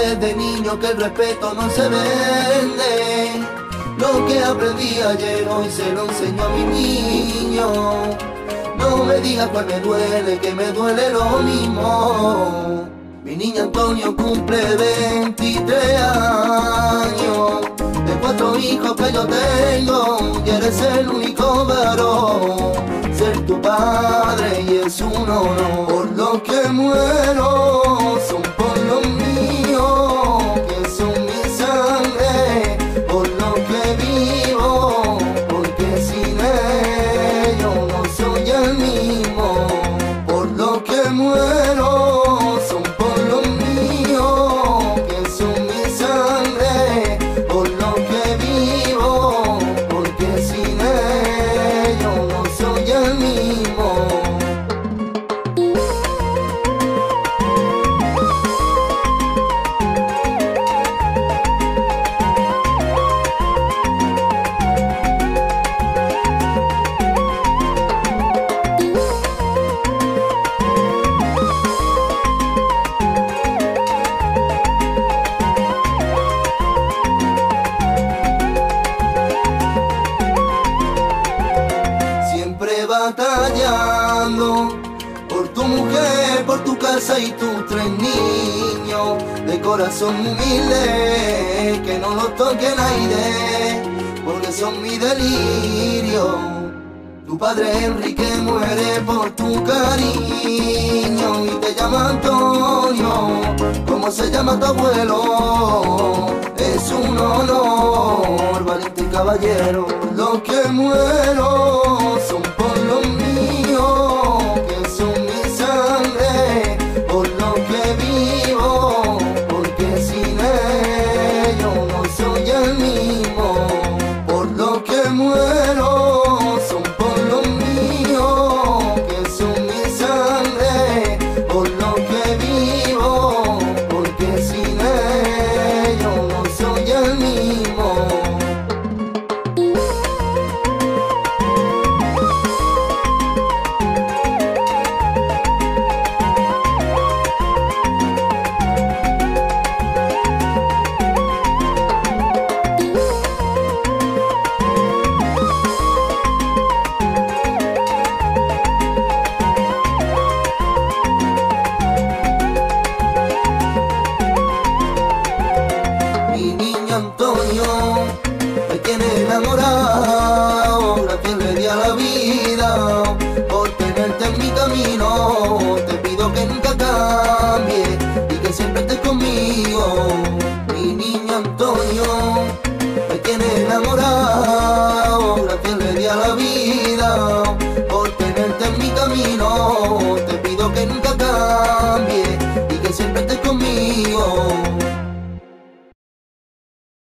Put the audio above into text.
desde niño que el respeto no se vende. Lo que aprendí ayer hoy se lo enseño a mi niño. No me digas cuál me duele, que me duele lo mismo. Mi niño Antonio cumple 23 años. De 4 hijos que yo tengo, y eres el único varón. Ser tu padre y es un honor. Por lo que muero son por los míos, que son mi sangre. Por lo que vivo, porque sin ellos no soy el mismo. Por lo que muero son por los míos, que son mi sangre. Por lo que vivo, porque sin ellos no soy el mismo. Siempre batallando por tu mujer, por tu casa y tus 3 niños de corazón humilde, que no los toque nadie, porque son mi delirio. Tu padre Enrique muere por tu cariño y te llama Antonio, como se llama tu abuelo. Es un honor, valiente y caballero. Lo que muero son por los míos, que son mi sangre. Por lo que vivo, porque sin ellos no soy el mismo. Por lo que muero son por los míos, que son mi sangre. Por lo que vivo, porque sin ellos no soy el mismo. Mi niño Antonio me tiene enamorado, gracias le di a la vida por tenerte en mi camino. Te pido que nunca caigas.